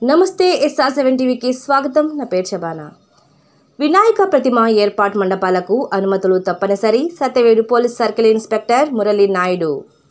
నమస్తే SR7 టీవీకి స్వాగతం. నా పేరు శబానా. వినాయక ప్రతిమ ఏర్పాటు మండపాలకు అనుమతులు తప్పనిసరి. Satyavedu police circle inspector Murali Naidu.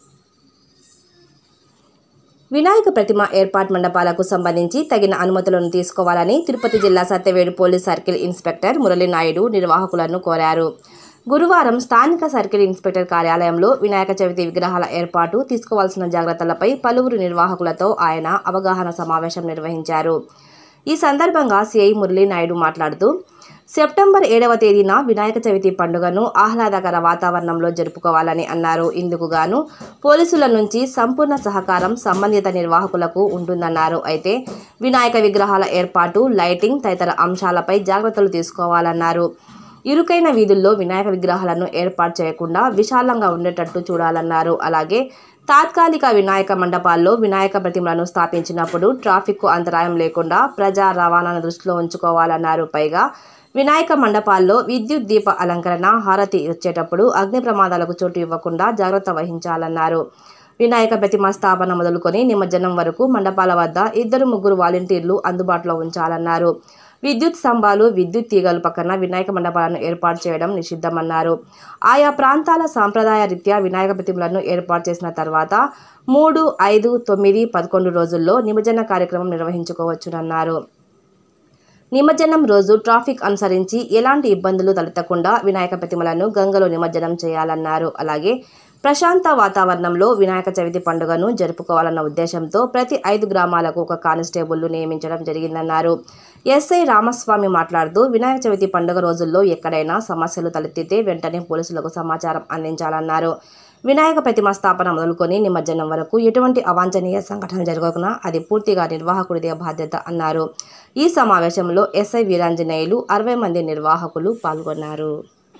Vinayaka ప్రతిమ ఏర్పాటు మండపాలకు సంబంధించి తగిన అనుమతులను తీసుకోవాలని తిరుపతి జిల్లా Satyavedu police circle inspector Murali Naidu నిర్వాహకులను కోరారు. గురువారం స్థానిక సర్కిల్ ఇన్స్పెక్టర్ కార్యాలయంలో వినాయక చవితి విగ్రహాల ఏర్పాటు తీసుకోవాల్సిన జాగ్రత్తలపై పలువురు నిర్వాహకులతో ఆయన అవగాహన సమావేశం నిర్వహించారు. ఈ సందర్భంగా సిఐ మురళీ నాయుడు మాట్లాడుతూ, సెప్టెంబర్ 7వ తేదీన వినాయక చవితి పండుగను ఆహ్లాదకర వాతావరణంలో జరుపుకోవాలని అన్నారు. ఇందుకు గాను పోలీసుల నుంచి సంపూర్ణ సహకారం సంబంధిత నిర్వాహకులకు ఉంటుందన్నారు. అయితే వినాయక విగ్రహాల ఏర్పాటు, లైటింగ్ తదితర అంశాలపై జాగ్రత్తలు తీసుకోవాలన్నారు. ఇరుకైన వీధుల్లో వినాయక విగ్రహాలను ఏర్పాటు చేయకుండా విశాలంగా ఉండేటట్టు చూడాలన్నారు. అలాగే తాత్కాలిక వినాయక మండపాల్లో వినాయక ప్రతిమలను స్థాపించినప్పుడు ట్రాఫిక్కు అంతరాయం లేకుండా ప్రజా రవాణాను దృష్టిలో ఉంచుకోవాలన్నారు. పైగా వినాయక మండపాల్లో విద్యుత్ దీప అలంకరణ, హారతి వచ్చేటప్పుడు అగ్ని ప్రమాదాలకు చోటు ఇవ్వకుండా జాగ్రత్త వహించాలన్నారు. వినాయక ప్రతిమ స్థాపన మొదలుకొని నిమజ్జనం వరకు మండపాల వద్ద 2-3 వాలంటీర్లు అందుబాటులో ఉంచాలన్నారు. విద్యుత్ స్తంభాలు, విద్యుత్ తీగలు పక్కన వినాయక మండపాలను ఏర్పాటు చేయడం నిషిద్ధమన్నారు. ఆయా ప్రాంతాల సాంప్రదాయ రీత్యా వినాయక ప్రతిమలను ఏర్పాటు చేసిన తర్వాత 3, 5, 9, 11 రోజుల్లో నిమజ్జన కార్యక్రమం నిర్వహించుకోవచ్చునన్నారు. నిమజ్జనం రోజు ట్రాఫిక్ అనుసరించి ఎలాంటి ఇబ్బందులు తలెత్తకుండా వినాయక ప్రతిమలను గంగలో నిమజ్జనం చేయాలన్నారు. అలాగే ప్రశాంత వాతావరణంలో వినాయక చవితి పండుగను జరుపుకోవాలన్న ఉద్దేశంతో ప్రతి 5 గ్రామాలకు ఒక కానిస్టేబుల్ను నియమించడం జరిగిందన్నారు. ఎస్ఐ రామస్వామి మాట్లాడుతూ, వినాయక చవితి పండుగ రోజుల్లో ఎక్కడైనా సమస్యలు తలెత్తితే వెంటనే పోలీసులకు సమాచారం అందించాలన్నారు. వినాయక ప్రతిమ స్థాపన మొదలుకొని నిమజ్జనం వరకు ఎటువంటి అవాంఛనీయ సంఘటనలు జరగకుండా అది పూర్తిగా నిర్వాహకుడిదే బాధ్యత అన్నారు. ఈ సమావేశంలో ఎస్ఐ వీరాంజనేయులు, 60 మంది నిర్వాహకులు పాల్గొన్నారు.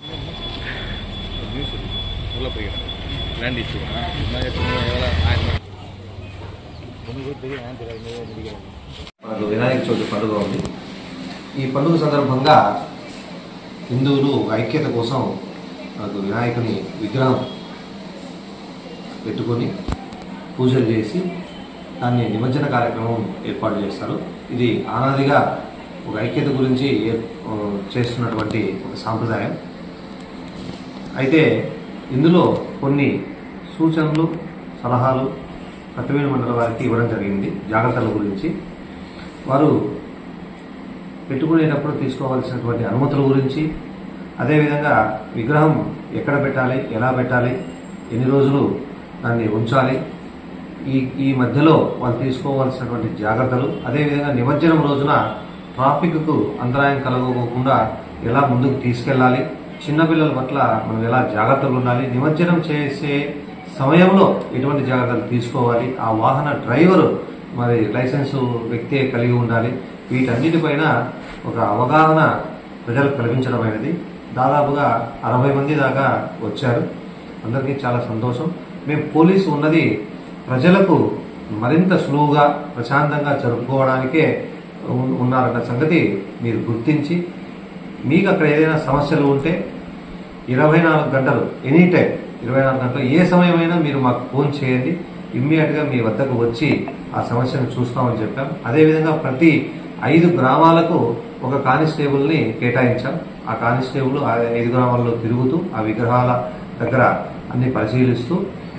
మనకు వినాయక చవితి పండుగ ఉంది. ఈ పండుగ సందర్భంగా హిందువులు ఐక్యత కోసం మనకు వినాయకుని విగ్రహం పెట్టుకొని పూజలు చేసి దాన్ని నిమజ్జన కార్యక్రమం ఏర్పాటు చేస్తారు. ఇది ఆనాదిగా ఒక ఐక్యత గురించి చేస్తున్నటువంటి ఒక సాంప్రదాయం. అయితే ఇందులో కొన్ని సూచనలు, సలహాలు సత్యవేడు మండల వారికి ఇవ్వడం జరిగింది. జాగ్రత్తల గురించి వారు పెట్టుకునేటప్పుడు తీసుకోవాల్సినటువంటి అనుమతుల గురించి, అదేవిధంగా విగ్రహం ఎక్కడ పెట్టాలి, ఎలా పెట్టాలి, ఎన్ని రోజులు దాన్ని ఉంచాలి, ఈ మధ్యలో వాళ్ళు తీసుకోవాల్సినటువంటి జాగ్రత్తలు, అదేవిధంగా నిమజ్జనం రోజున ట్రాఫిక్కు అంతరాయం కలగకుండా ఎలా ముందుకు తీసుకెళ్లాలి, చిన్నపిల్లల పట్ల మనం ఎలా జాగ్రత్తలు ఉండాలి, నిమజ్జనం చేసే సమయంలో ఎటువంటి జాగ్రత్తలు తీసుకోవాలి, ఆ వాహన డ్రైవరు మరి లైసెన్సు వ్యక్తే కలిగి ఉండాలి. వీటన్నిటిపైన ఒక అవగాహన ప్రజలకు కల్పించడమైనది. దాదాపుగా 60 మంది దాకా వచ్చారు. అందరికీ చాలా సంతోషం. మేము పోలీసు ఉన్నది ప్రజలకు మరింత సులువుగా ప్రశాంతంగా జరుపుకోవడానికే ఉన్నారన్న సంగతి మీరు గుర్తించి, మీకు అక్కడ ఏదైనా సమస్యలు ఉంటే 24 గంటలు ఎనీ టైం 24 గంటలు ఏ సమయమైనా మీరు మాకు ఫోన్ చేయండి. ఇమ్మీడియట్గా మీ వద్దకు వచ్చి ఆ సమస్యను చూస్తామని చెప్పాం. అదేవిధంగా ప్రతి 5 గ్రామాలకు ఒక కానిస్టేబుల్ని కేటాయించాం. ఆ కానిస్టేబుల్ 5 గ్రామాల్లో తిరుగుతూ ఆ విగ్రహాల దగ్గర అన్ని పరిశీలిస్తూ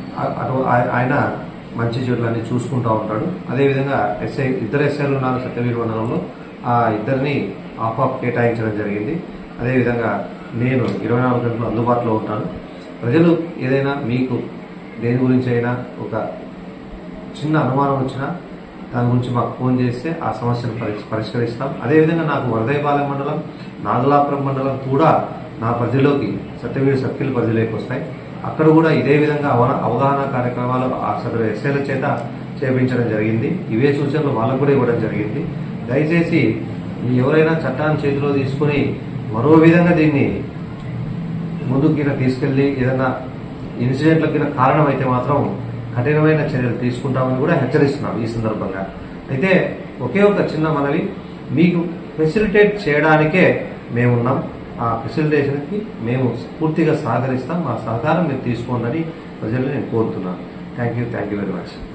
ఆయన మంచి చెడులన్నీ చూసుకుంటూ ఉంటాడు. అదేవిధంగా ఇద్దరు ఎస్ఐలు ఉన్నారు సత్యవేడు మండలంలో. ఆ ఇద్దరిని ఆఫ్ కేటాయించడం జరిగింది. అదేవిధంగా నేను 24 గంటలు అందుబాటులో ఉంటాను. ప్రజలు ఏదైనా మీకు దేని గురించి అయినా ఒక చిన్న అనుమానం వచ్చినా దాని గురించి మాకు ఫోన్ చేస్తే ఆ సమస్యను పరిష్కరిస్తాం. అదేవిధంగా నాకు వరదయపాలెం మండలం, నాగలాపురం మండలం కూడా నా పరిధిలోకి సత్యవేడు సర్కిల్ పరిధిలోకి వస్తాయి. అక్కడ కూడా ఇదే విధంగా అవగాహన కార్యక్రమాలు ఆ సదరు ఎస్ఐల చేత చేపించడం జరిగింది. ఇవే సూచనలు వాళ్ళకు కూడా ఇవ్వడం జరిగింది. దయచేసి ఎవరైనా చట్టాన్ని చేతిలో తీసుకుని మరో విధంగా దీన్ని ముందుకు తీసుకెళ్లి ఏదైనా ఇన్సిడెంట్లకు కారణమైతే మాత్రం కఠినమైన చర్యలు తీసుకుంటామని కూడా హెచ్చరిస్తున్నాం ఈ సందర్భంగా. అయితే ఒకే ఒక చిన్న మనవి, మీకు ఫెసిలిటేట్ చేయడానికే మేమున్నాం. ఆ ఫెసిలిటేషన్కి మేము పూర్తిగా సహకరిస్తాం. మా సహకారం మీరు తీసుకోండి ప్రజల్ని నేను కోరుతున్నాను. Thank you very much.